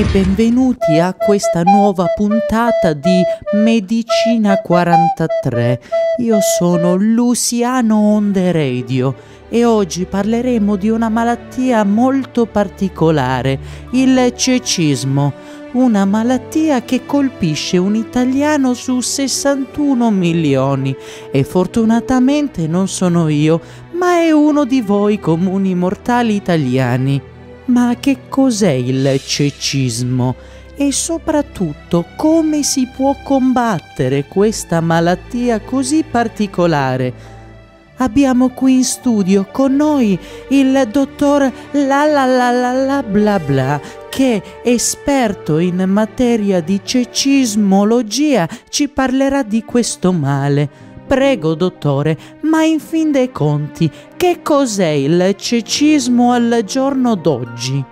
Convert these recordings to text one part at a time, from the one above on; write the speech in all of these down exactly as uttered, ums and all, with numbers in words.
benvenuti a questa nuova puntata di Medicina quarantatré. Io sono Luciano on the radio e oggi parleremo di una malattia molto particolare, il cecismo, una malattia che colpisce un italiano su sessantuno milioni e fortunatamente non sono io, ma è uno di voi comuni mortali italiani. Ma che cos'è il cecismo? E soprattutto come si può combattere questa malattia così particolare? Abbiamo qui in studio con noi il dottor la la la la la bla bla, che esperto in materia di cecismologia ci parlerà di questo male. Prego dottore, ma in fin dei conti, che cos'è il cecismo al giorno d'oggi?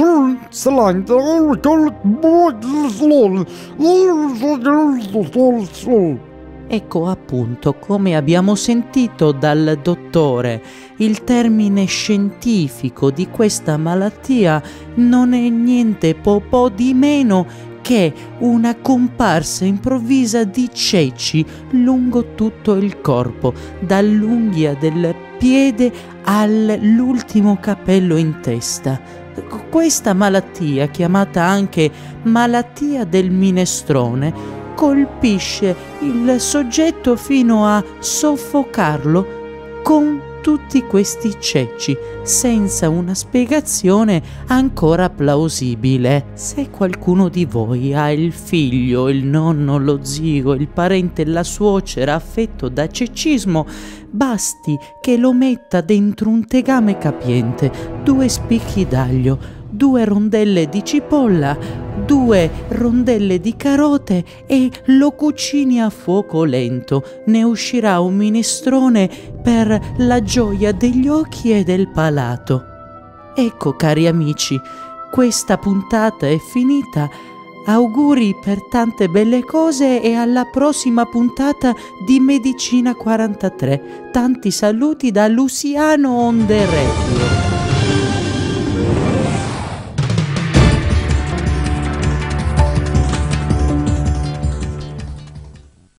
Ecco appunto, come abbiamo sentito dal dottore, il termine scientifico di questa malattia non è niente po' po' di meno che una comparsa improvvisa di ceci lungo tutto il corpo, dall'unghia del piede all'ultimo capello in testa. Questa malattia, chiamata anche malattia del minestrone, colpisce il soggetto fino a soffocarlo con tutti questi ceci, senza una spiegazione ancora plausibile. Se qualcuno di voi ha il figlio, il nonno, lo zio, il parente, la suocera affetto da cecismo, basti che lo metta dentro un tegame capiente, due spicchi d'aglio, due rondelle di cipolla, due rondelle di carote e lo cucini a fuoco lento. Ne uscirà un minestrone per la gioia degli occhi e del palato. Ecco cari amici, questa puntata è finita. Auguri per tante belle cose e alla prossima puntata di Medicina quarantatré. Tanti saluti da Luciano on the radio.